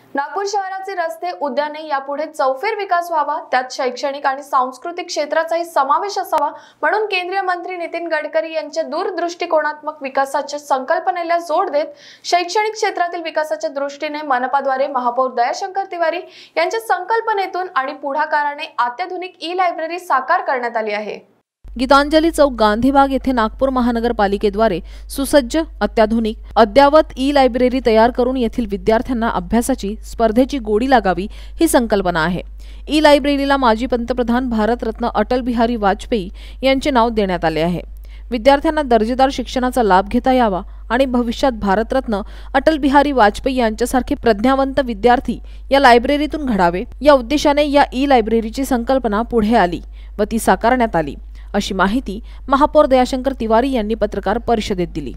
नागपूर शहराचे रस्ते, उद्याने यापुढे चौफेर विकास व्हावा, त्यात शैक्षणिक आणि सांस्कृतिक क्षेत्राचाही समावेश असावा म्हणून केंद्रीय मंत्री नितीन गडकरी यांच्या दूरदृष्टिकोनात्मक विकासाच्या संकल्पनेला जोड देत शैक्षणिक क्षेत्रातील विकासाच्या दृष्टीने मनपाद्वारे महापौर दयाशंकर तिवारी यांच्या संकल्पनेतून आणि पुढाकाराने अत्याधुनिक ई-लायब्ररी साकार करण्यात आली आहे। गीतांजली चौक गांधीबाग येथे नागपूर महानगरपालिकेद्वारे सुसज्ज, अत्याधुनिक, अद्ययावत ई-लायब्ररी तयार करून येथील विद्यार्थ्यांना अभ्यासाची, स्पर्धेची गोडी लागावी ही संकल्पना आहे। ई-लायब्ररीला माजी पंतप्रधान भारतरत्न अटल बिहारी वाजपेयी यांचे नाव देण्यात आले आहे। विद्यार्थ्यांना दर्जेदार शिक्षणाचा लाभ घेता यावा आणि भविष्यात भारतरत्न अटल बिहारी वाजपेयी यांच्यासारखे प्रज्ञावंत विद्यार्थी या लायब्ररीतून घडावे या उद्देशाने या ई-लायब्ररीची संकल्पना पुढे आली व ती साकारण्यात आली, अशी माहिती महापौर दयाशंकर तिवारी यांनी पत्रकार परिषदेत दिली।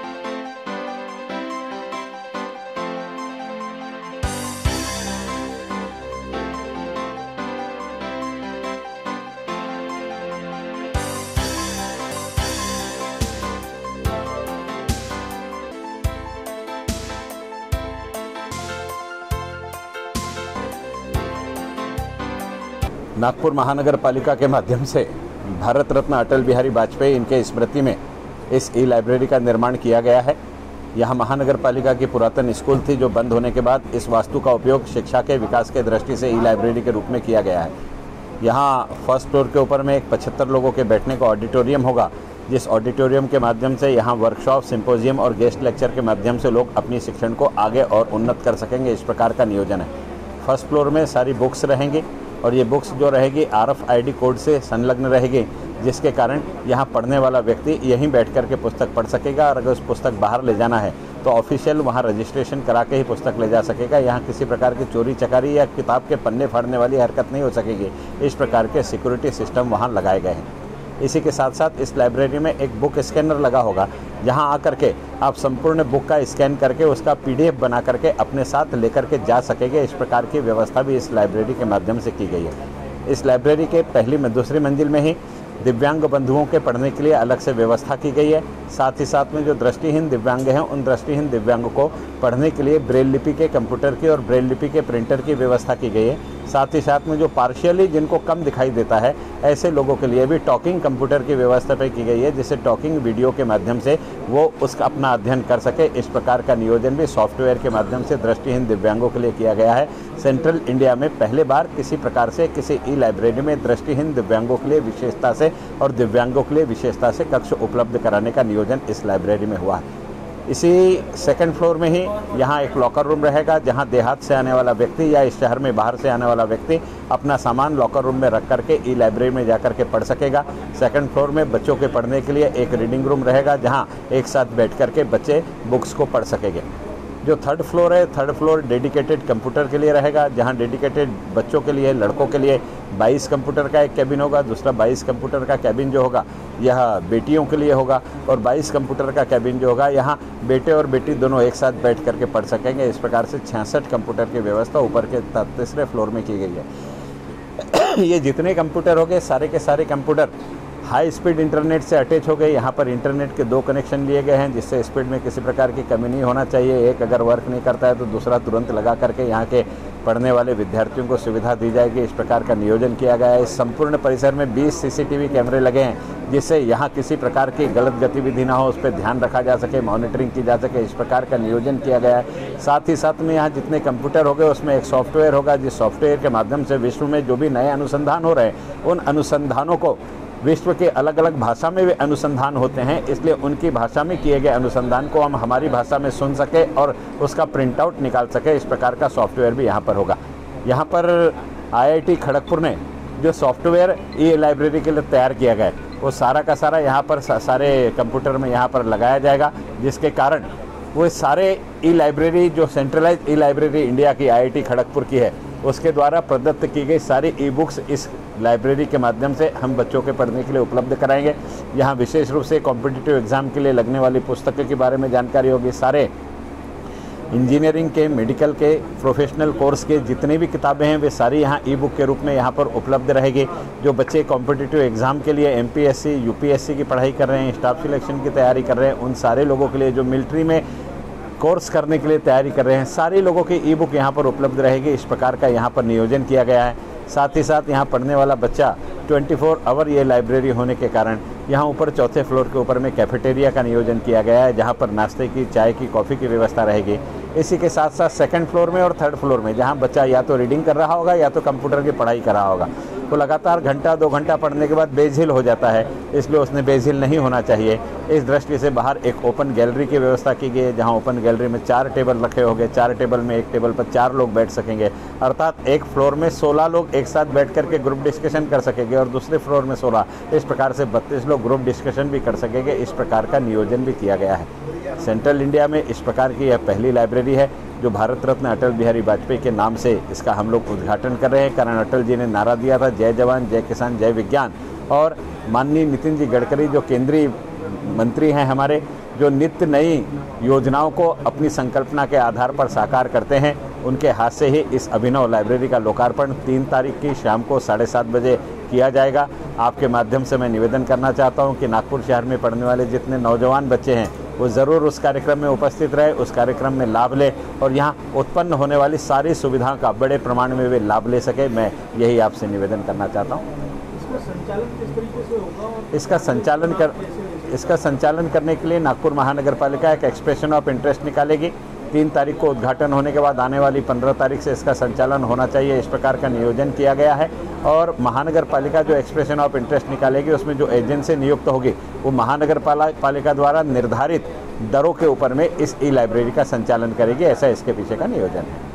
नागपुर महानगर पालिका के माध्यम से भारत रत्न अटल बिहारी वाजपेयी इनके स्मृति में इस ई लाइब्रेरी का निर्माण किया गया है। यहाँ महानगर पालिका की पुरातन स्कूल थी जो बंद होने के बाद इस वास्तु का उपयोग शिक्षा के विकास के दृष्टि से ई लाइब्रेरी के रूप में किया गया है। यहाँ फर्स्ट फ्लोर के ऊपर में एक 75 लोगों के बैठने का ऑडिटोरियम होगा, जिस ऑडिटोरियम के माध्यम से यहाँ वर्कशॉप, सिंपोजियम और गेस्ट लेक्चर के माध्यम से लोग अपनी शिक्षण को आगे और उन्नत कर सकेंगे। इस प्रकार का नियोजन है। फर्स्ट फ्लोर में सारी बुक्स रहेंगी और ये बुक्स जो रहेगी RFID कोड से संलग्न रहेगी, जिसके कारण यहाँ पढ़ने वाला व्यक्ति यहीं बैठ कर के पुस्तक पढ़ सकेगा और अगर उस पुस्तक बाहर ले जाना है तो ऑफिशियल वहाँ रजिस्ट्रेशन करा के ही पुस्तक ले जा सकेगा। यहाँ किसी प्रकार की चोरी चकारी या किताब के पन्ने फाड़ने वाली हरकत नहीं हो सकेगी। इस प्रकार के सिक्योरिटी सिस्टम वहाँ लगाए गए हैं। इसी के साथ साथ इस लाइब्रेरी में एक बुक स्कैनर लगा होगा, जहां आकर के आप संपूर्ण बुक का स्कैन करके उसका PDF बना करके अपने साथ लेकर के जा सकेंगे। इस प्रकार की व्यवस्था भी इस लाइब्रेरी के माध्यम से की गई है। इस लाइब्रेरी के पहली में दूसरी मंजिल में ही दिव्यांग बंधुओं के पढ़ने के लिए अलग से व्यवस्था की गई है। साथ ही साथ में जो दृष्टिहीन दिव्यांग हैं उन दृष्टिहीन दिव्यांगों को पढ़ने के लिए ब्रेल लिपि के कंप्यूटर की और ब्रेल लिपि के प्रिंटर की व्यवस्था की गई है। साथ ही साथ में जो पार्शियली जिनको कम दिखाई देता है ऐसे लोगों के लिए भी टॉकिंग कंप्यूटर की व्यवस्था पे की गई है, जिससे टॉकिंग वीडियो के माध्यम से वो उसका अपना अध्ययन कर सके। इस प्रकार का नियोजन भी सॉफ्टवेयर के माध्यम से दृष्टिहीन दिव्यांगों के लिए किया गया है। सेंट्रल इंडिया में पहले बार किसी प्रकार से किसी ई लाइब्रेरी में दृष्टिहीन दिव्यांगों के लिए विशेषता से और दिव्यांगों के लिए विशेषता से कक्ष उपलब्ध कराने का नियोजन इस लाइब्रेरी में हुआ है। इसी सेकंड फ्लोर में ही यहाँ एक लॉकर रूम रहेगा, जहाँ देहात से आने वाला व्यक्ति या इस शहर में बाहर से आने वाला व्यक्ति अपना सामान लॉकर रूम में रख करके ई लाइब्रेरी में जाकर के पढ़ सकेगा। सेकंड फ्लोर में बच्चों के पढ़ने के लिए एक रीडिंग रूम रहेगा, जहाँ एक साथ बैठ करके बच्चे बुक्स को पढ़ सकेंगे। जो थर्ड फ्लोर है, थर्ड फ्लोर डेडिकेटेड कंप्यूटर के लिए रहेगा, जहां डेडिकेटेड बच्चों के लिए, लड़कों के लिए 22 कंप्यूटर का एक कैबिन होगा। दूसरा 22 कंप्यूटर का कैबिन जो होगा यह बेटियों के लिए होगा और 22 कंप्यूटर का कैबिन जो होगा यहाँ बेटे और बेटी दोनों एक साथ बैठ करके पढ़ सकेंगे। इस प्रकार से 66 कंप्यूटर की व्यवस्था ऊपर के तीसरे फ्लोर में की गई है। ये जितने कंप्यूटर हो गए सारे के सारे कंप्यूटर हाई स्पीड इंटरनेट से अटैच हो गए। यहाँ पर इंटरनेट के 2 कनेक्शन लिए गए हैं, जिससे स्पीड में किसी प्रकार की कमी नहीं होना चाहिए। एक अगर वर्क नहीं करता है तो दूसरा तुरंत लगा करके यहाँ के पढ़ने वाले विद्यार्थियों को सुविधा दी जाएगी। इस प्रकार का नियोजन किया गया है। इस संपूर्ण परिसर में 20 CCTV कैमरे लगे हैं, जिससे यहाँ किसी प्रकार की गलत गतिविधि ना हो, उस पर ध्यान रखा जा सके, मॉनिटरिंग की जा सके। इस प्रकार का नियोजन किया गया है। साथ ही साथ में यहाँ जितने कंप्यूटर हो गए उसमें एक सॉफ्टवेयर होगा, जिस सॉफ्टवेयर के माध्यम से विश्व में जो भी नए अनुसंधान हो रहे हैं उन अनुसंधानों को विश्व के अलग अलग भाषा में वे अनुसंधान होते हैं, इसलिए उनकी भाषा में किए गए अनुसंधान को हम हमारी भाषा में सुन सके और उसका प्रिंट आउट निकाल सके। इस प्रकार का सॉफ्टवेयर भी यहाँ पर होगा। यहाँ पर IIT खड़गपुर ने जो सॉफ्टवेयर ई लाइब्रेरी के लिए तैयार किया गया है वो सारा का सारा यहाँ पर सारे कंप्यूटर में यहाँ पर लगाया जाएगा, जिसके कारण वो सारे ई लाइब्रेरी जो सेंट्रलाइज ई लाइब्रेरी इंडिया की IIT खड़गपुर की है उसके द्वारा प्रदत्त की गई सारी ई-बुक्स इस लाइब्रेरी के माध्यम से हम बच्चों के पढ़ने के लिए उपलब्ध कराएंगे। यहाँ विशेष रूप से कॉम्पिटिटिव एग्ज़ाम के लिए लगने वाली पुस्तकों के बारे में जानकारी होगी। सारे इंजीनियरिंग के, मेडिकल के, प्रोफेशनल कोर्स के जितनी भी किताबें हैं वे सारी यहाँ ई-बुक के रूप में यहाँ पर उपलब्ध रहेगी। जो बच्चे कॉम्पिटिटिव एग्ज़ाम के लिए MPSC, UPSC की पढ़ाई कर रहे हैं, स्टाफ सिलेक्शन की तैयारी कर रहे हैं, उन सारे लोगों के लिए, जो मिलिट्री में कोर्स करने के लिए तैयारी कर रहे हैं, सारे लोगों की ई बुक यहाँ पर उपलब्ध रहेगी। इस प्रकार का यहाँ पर नियोजन किया गया है। साथ ही साथ यहाँ पढ़ने वाला बच्चा 24 आवर ये लाइब्रेरी होने के कारण यहाँ ऊपर चौथे फ्लोर के ऊपर में कैफेटेरिया का नियोजन किया गया है, जहाँ पर नाश्ते की, चाय की, कॉफ़ी की व्यवस्था रहेगी। इसी के साथ साथ सेकंड फ्लोर में और थर्ड फ्लोर में जहाँ बच्चा या तो रीडिंग कर रहा होगा या तो कंप्यूटर की पढ़ाई कर रहा होगा, तो लगातार घंटा 2 घंटा पढ़ने के बाद बेझिल हो जाता है, इसलिए उसने बेझिल नहीं होना चाहिए। इस दृष्टि से बाहर एक ओपन गैलरी की व्यवस्था की गई है, जहाँ ओपन गैलरी में 4 टेबल रखे होंगे। 4 टेबल में एक टेबल पर 4 लोग बैठ सकेंगे, अर्थात एक फ्लोर में 16 लोग एक साथ बैठ करके ग्रुप डिस्कशन कर सकेंगे और दूसरे फ्लोर में 16, इस प्रकार से 32 लोग ग्रुप डिस्कशन भी कर सकेंगे। इस प्रकार का नियोजन भी किया गया है। सेंट्रल इंडिया में इस प्रकार की यह पहली लाइब्रेरी है जो भारत रत्न अटल बिहारी वाजपेयी के नाम से इसका हम लोग उद्घाटन कर रहे हैं। कारण अटल जी ने नारा दिया था, जय जवान, जय किसान, जय विज्ञान। और माननीय नितिन जी गडकरी जो केंद्रीय मंत्री हैं हमारे, जो नित्य नई योजनाओं को अपनी संकल्पना के आधार पर साकार करते हैं, उनके हाथ से ही इस अभिनव लाइब्रेरी का लोकार्पण 3 तारीख की शाम को 7:30 बजे किया जाएगा। आपके माध्यम से मैं निवेदन करना चाहता हूं कि नागपुर शहर में पढ़ने वाले जितने नौजवान बच्चे हैं वो ज़रूर उस कार्यक्रम में उपस्थित रहे, उस कार्यक्रम में लाभ ले और यहाँ उत्पन्न होने वाली सारी सुविधाओं का बड़े प्रमाण में वे लाभ ले सके। मैं यही आपसे निवेदन करना चाहता हूँ। इसका संचालन किस तरीके से होगा? इसका संचालन करने के लिए नागपुर महानगर पालिका एक एक्सप्रेशन ऑफ इंटरेस्ट निकालेगी। 3 तारीख को उद्घाटन होने के बाद आने वाली 15 तारीख से इसका संचालन होना चाहिए, इस प्रकार का नियोजन किया गया है। और महानगर पालिका जो एक्सप्रेशन ऑफ इंटरेस्ट निकालेगी उसमें जो एजेंसी नियुक्त होगी वो महानगर पालिका द्वारा निर्धारित दरों के ऊपर में इस ई लाइब्रेरी का संचालन करेगी। ऐसा इसके पीछे का नियोजन है।